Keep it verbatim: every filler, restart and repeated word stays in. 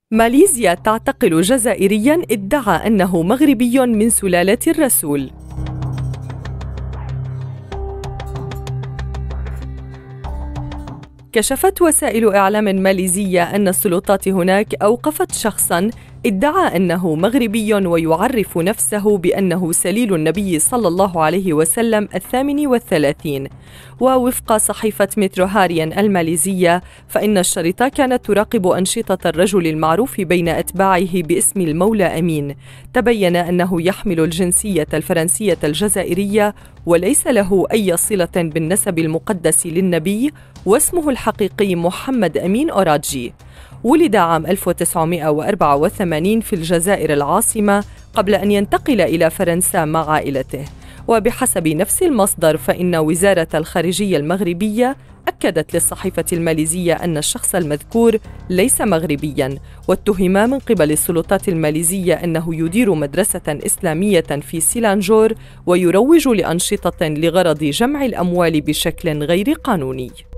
ماليزيا تعتقل جزائرياً ادعى أنه مغربي من سلالة الرسول. كشفت وسائل إعلام ماليزية أن السلطات هناك أوقفت شخصاً ادعى أنه مغربي ويعرف نفسه بأنه سليل النبي صلى الله عليه وسلم الثامن والثلاثين. ووفق صحيفة متروهاريان الماليزية، فإن الشرطة كانت تراقب أنشطة الرجل المعروف بين أتباعه باسم المولى أمين. تبين أنه يحمل الجنسية الفرنسية الجزائرية وليس له أي صلة بالنسب المقدس للنبي، واسمه الحقيقي محمد أمين أوراجي. ولد عام ألف وتسعمائة وأربعة وثمانين في الجزائر العاصمة قبل أن ينتقل إلى فرنسا مع عائلته. وبحسب نفس المصدر، فإن وزارة الخارجية المغربية أكدت للصحيفة الماليزية أن الشخص المذكور ليس مغربياً، واتهم من قبل السلطات الماليزية أنه يدير مدرسة إسلامية في سيلانجور ويروج لأنشطة لغرض جمع الأموال بشكل غير قانوني.